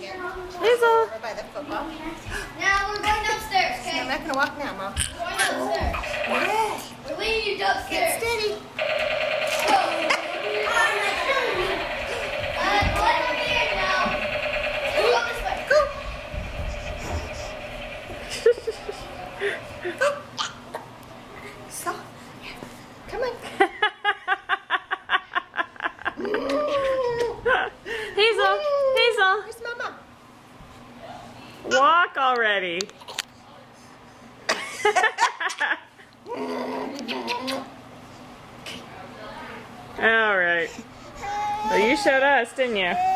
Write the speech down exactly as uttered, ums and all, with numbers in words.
again. Hazel. Over by the football. Now we're going upstairs, okay? I'm not going to walk now, Mom. We're going upstairs. Yes. We're leading you upstairs. Get steady. Go. Uh, let them be in now. Let's go this way. Go. Go. So, come on. Hazel, Hazel, Where's Mama? walk already. All right. Well, you showed us, didn't you?